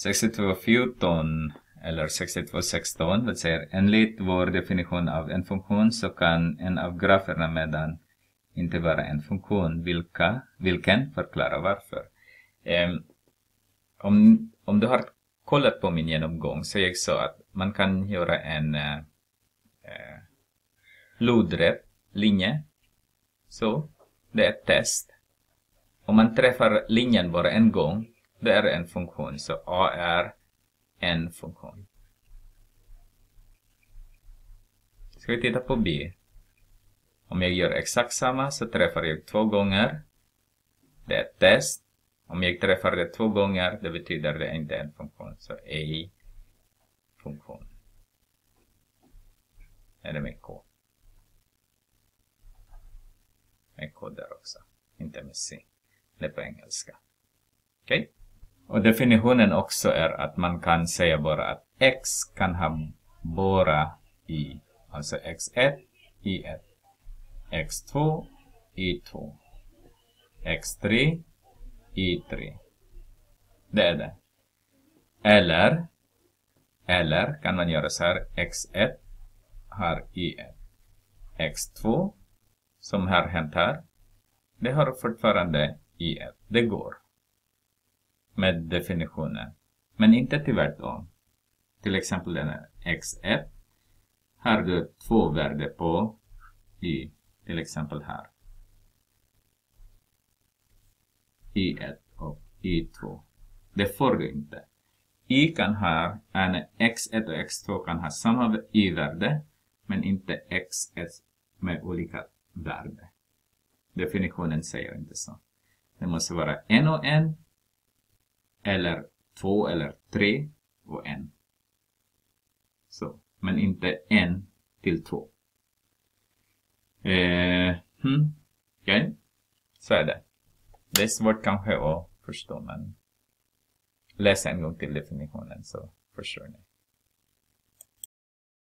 6214 eller 6216, det säger enligt vår definition av en funktion så kan en av graferna medan inte vara en funktion. Vilken? Förklara varför. Om du har kollat på min genomgång så jag sa att man kan göra en lodrätt linje. Så det är ett test. Om man träffar linjen bara en gång, det är en funktion. Så A är en funktion. Ska vi titta på B. Om jag gör exakt samma så träffar jag 2 gånger. Det är ett test. Om jag träffar det 2 gånger, det betyder det inte en funktion. Så A funktion. Är det med K? Med K där också. Inte med C. Det är på engelska. Okej? Och definitionen också är att man kan säga bara att X kan ha bara Y. Alltså X1, Y1. X2, Y2. X3, Y3. Det är det. Eller kan man göra så här. X1 har Y1. X2 som har hänt här. Det har fortfarande Y1. Det går. Med definitionen. Men inte tvärtom. Till exempel den här X1. Har du 2 värde på Y. Till exempel här. Y1 och Y2. Det får du inte. Y kan ha, X1 och X2 kan ha samma Y-värde. Men inte X1 med olika värde. Definitionen säger inte så. Det måste vara en och en. Eller 2 eller 3 och 1. Så. Men inte 1 till 2. Okej. Så är det. Det är svårt kanske att förstå, men läs en gång till definitionen så förstår ni.